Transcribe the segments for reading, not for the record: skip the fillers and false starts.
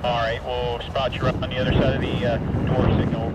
All right, we'll spot you right on the other side of the door signal.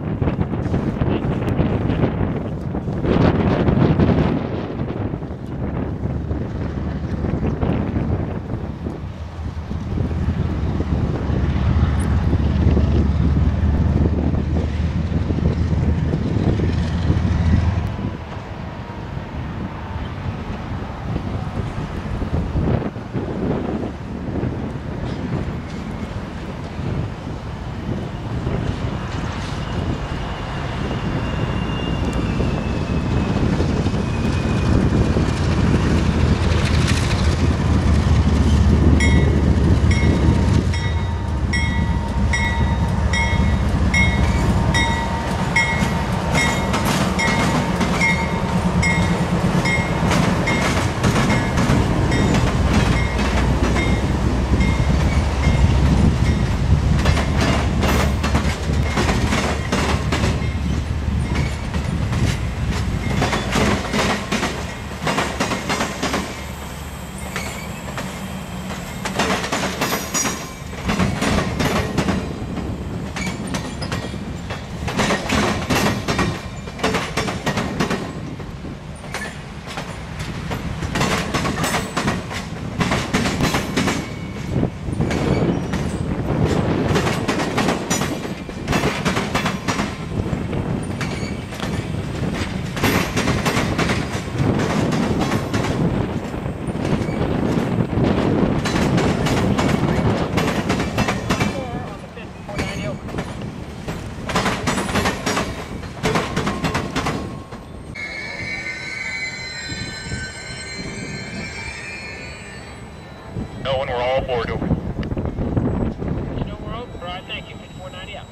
No, and we're all aboard. Over. You know we're over. All right, thank you. 5490 out.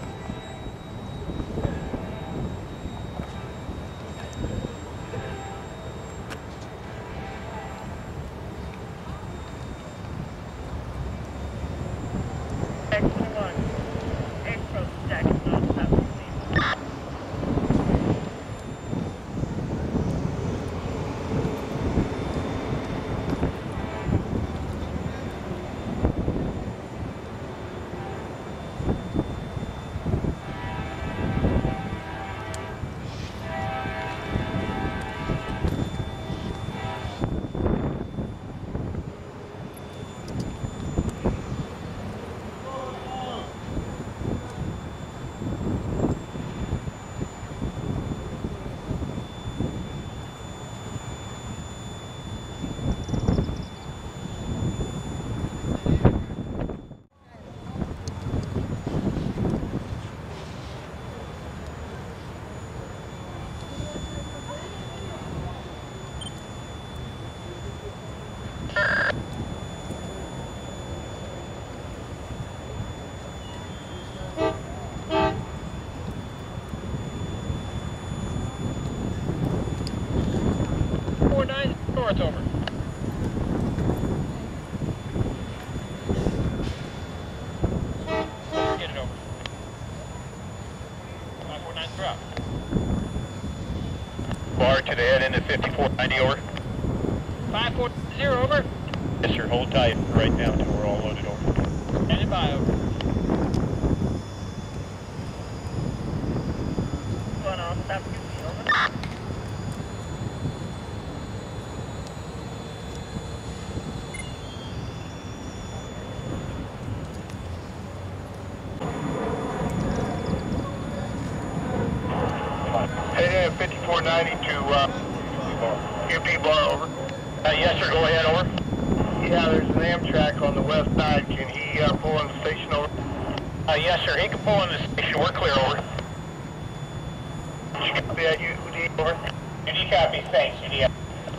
It's over. Get it over. 549 drop. Bar to the head end of 5490, over. 540, over. Yes, sir. Hold tight right now until we're all loaded over. Standing by, over. Going on, stop, over. Head end 5490 to UP bar, over. Yes, sir. Go ahead, over. Yeah, there's an Amtrak on the west side. Can he pull in the station, over? Yes, sir. He can pull in the station. We're clear, over. Did you copy that, UD, over? UD copy. Thanks, UD.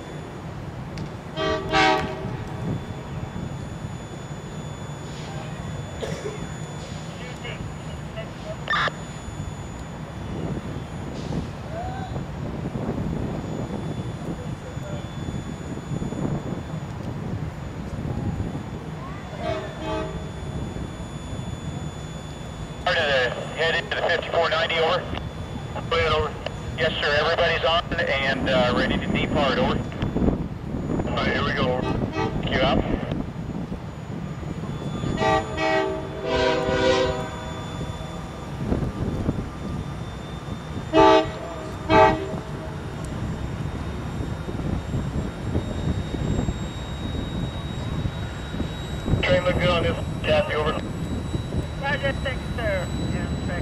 Head into the 5490, over. Go ahead, over. Yes, sir. Everybody's on and ready to depart, over. All right, here we go, over. Thank you, out. everything look good on this, Kathy, over. Roger, thanks, sir. Amtrak.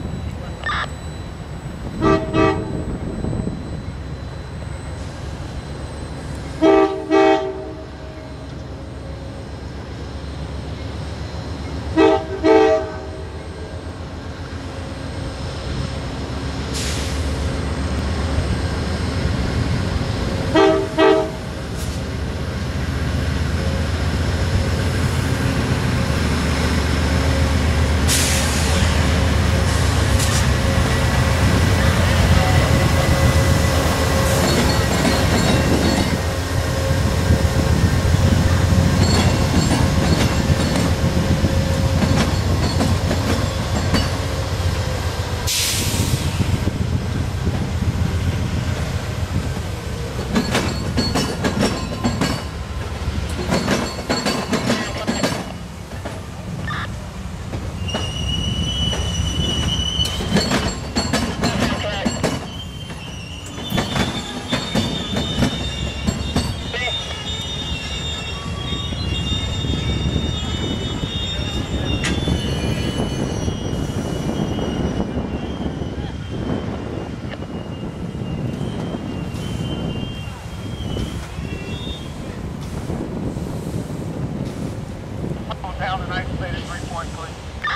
Down and isolated 3 point, please.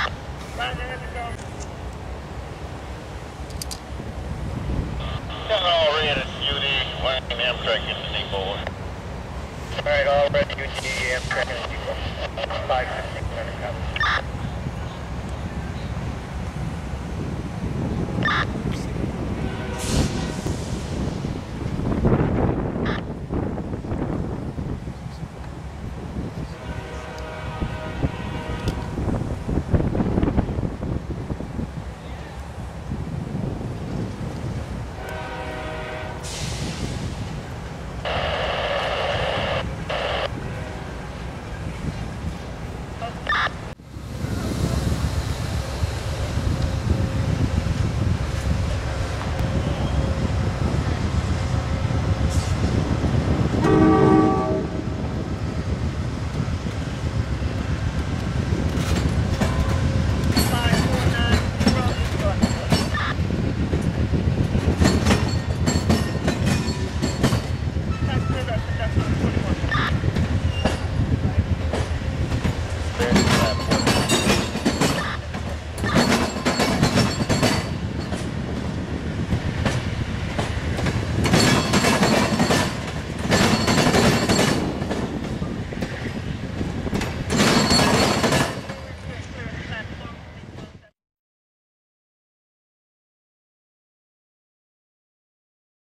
All red at UD, Wayne Amtrak in the depot. All right, all ready, UG, Amtrak, and 515.